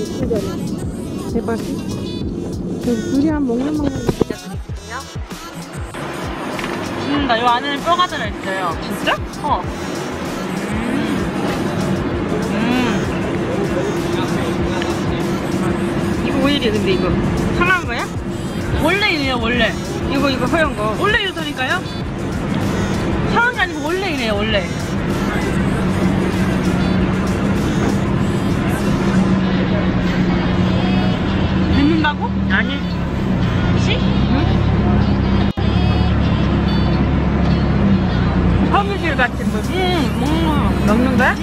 대박이. 두리안 먹는 방법이 나 요 안에는 뼈가 들어있어요. 진짜? 어. 이거 왜 이래 근데 이거 상한 거야? 원래 이래요, 원래. 이거 허연 거. 원래 이러다니까요? 상한 게 아니고 원래 이래요, 원래. 뱉는다고? 아니. 씨? 허무질 같은 거. 먹는 거야?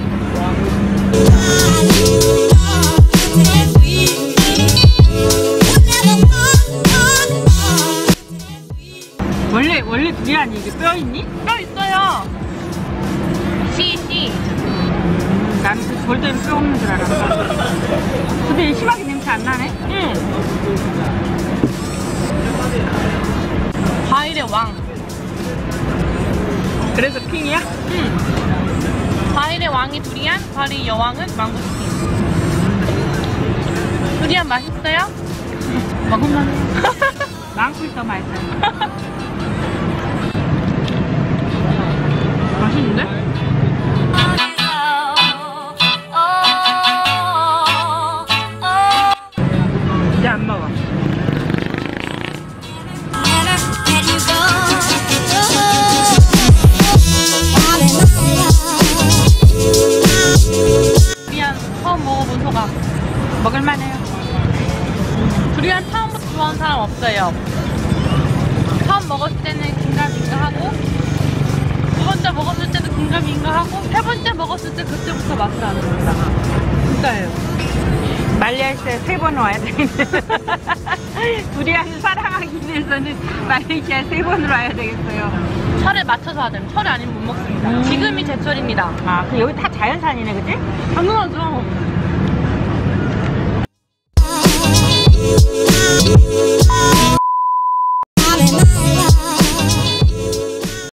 원래 두리안이 이게 뼈 있니? 뼈 있어요. 씨. 나는 그 돌대는 뼈 없는 줄 알았어. 근데 심하게 냄새 안 나네? 응. 과일의 왕. 그래서 핑이야? 응. 과일의 왕이 두리안, 과일의 여왕은 망고스틴. 두리안 맛있어요? 먹으면 망고 더 맛있어. 맛있는데? 이제 안 먹어. 두리안 처음 먹어본 소감. 먹을만해요. 두리안 처음부터 좋아하는 사람 없어요. 처음 먹었을 때는 긴가민가하고, 두 번째 먹었을 때도 긴가민가하고, 세 번째 먹었을 때 그때부터 맛을 아는 겁니다. 진짜예요. 말레이시아에 3번 와야 되겠네. 두리안을 사랑하기 위해서는 말레이시아에 3번으로 와야 되겠어요. 철에 맞춰서 하자면 철이 아니면 못 먹습니다. 지금이 제철입니다. 아, 그 여기 다 자연산이네, 그치? 당연하죠.